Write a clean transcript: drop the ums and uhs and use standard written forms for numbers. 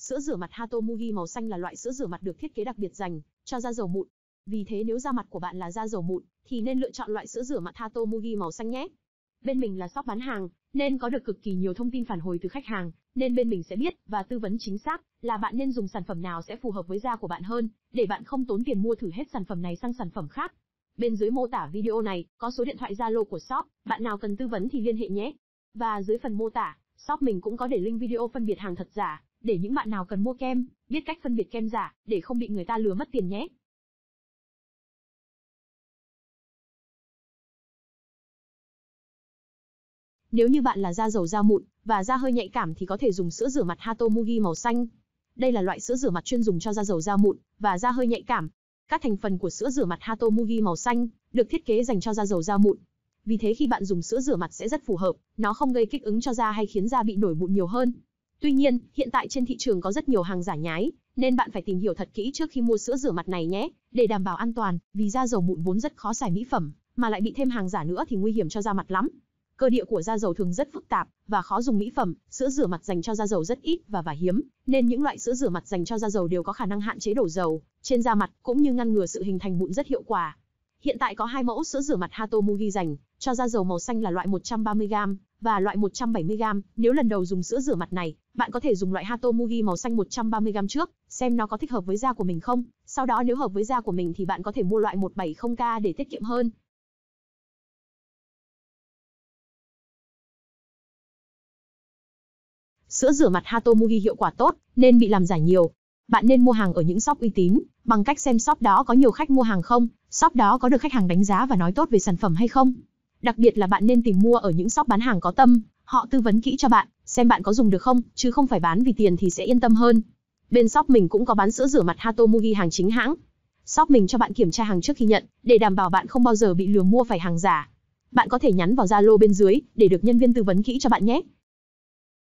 Sữa rửa mặt Hatomugi màu xanh là loại sữa rửa mặt được thiết kế đặc biệt dành cho da dầu mụn. Vì thế nếu da mặt của bạn là da dầu mụn thì nên lựa chọn loại sữa rửa mặt Hatomugi màu xanh nhé. Bên mình là shop bán hàng nên có được cực kỳ nhiều thông tin phản hồi từ khách hàng, nên bên mình sẽ biết và tư vấn chính xác là bạn nên dùng sản phẩm nào sẽ phù hợp với da của bạn hơn, để bạn không tốn tiền mua thử hết sản phẩm này sang sản phẩm khác. Bên dưới mô tả video này có số điện thoại Zalo của shop, bạn nào cần tư vấn thì liên hệ nhé. Và dưới phần mô tả, shop mình cũng có để link video phân biệt hàng thật giả, để những bạn nào cần mua kem, biết cách phân biệt kem giả, để không bị người ta lừa mất tiền nhé. Nếu như bạn là da dầu da mụn và da hơi nhạy cảm thì có thể dùng sữa rửa mặt Hatomugi màu xanh. Đây là loại sữa rửa mặt chuyên dùng cho da dầu da mụn và da hơi nhạy cảm. Các thành phần của sữa rửa mặt Hatomugi màu xanh được thiết kế dành cho da dầu da mụn. Vì thế khi bạn dùng sữa rửa mặt sẽ rất phù hợp, nó không gây kích ứng cho da hay khiến da bị nổi mụn nhiều hơn. Tuy nhiên, hiện tại trên thị trường có rất nhiều hàng giả nhái, nên bạn phải tìm hiểu thật kỹ trước khi mua sữa rửa mặt này nhé, để đảm bảo an toàn, vì da dầu mụn vốn rất khó xài mỹ phẩm, mà lại bị thêm hàng giả nữa thì nguy hiểm cho da mặt lắm. Cơ địa của da dầu thường rất phức tạp và khó dùng mỹ phẩm, sữa rửa mặt dành cho da dầu rất ít và hiếm, nên những loại sữa rửa mặt dành cho da dầu đều có khả năng hạn chế đổ dầu trên da mặt cũng như ngăn ngừa sự hình thành mụn rất hiệu quả. Hiện tại có 2 mẫu sữa rửa mặt Hatomugi dành cho da dầu màu xanh là loại 130g và loại 170g. Nếu lần đầu dùng sữa rửa mặt này, bạn có thể dùng loại Hatomugi màu xanh 130g trước, xem nó có thích hợp với da của mình không. Sau đó nếu hợp với da của mình thì bạn có thể mua loại 170k để tiết kiệm hơn. Sữa rửa mặt Hatomugi hiệu quả tốt nên bị làm giả nhiều. Bạn nên mua hàng ở những shop uy tín, bằng cách xem shop đó có nhiều khách mua hàng không, shop đó có được khách hàng đánh giá và nói tốt về sản phẩm hay không. Đặc biệt là bạn nên tìm mua ở những shop bán hàng có tâm, họ tư vấn kỹ cho bạn, xem bạn có dùng được không, chứ không phải bán vì tiền thì sẽ yên tâm hơn. Bên shop mình cũng có bán sữa rửa mặt Hatomugi hàng chính hãng. Shop mình cho bạn kiểm tra hàng trước khi nhận, để đảm bảo bạn không bao giờ bị lừa mua phải hàng giả. Bạn có thể nhắn vào Zalo bên dưới để được nhân viên tư vấn kỹ cho bạn nhé.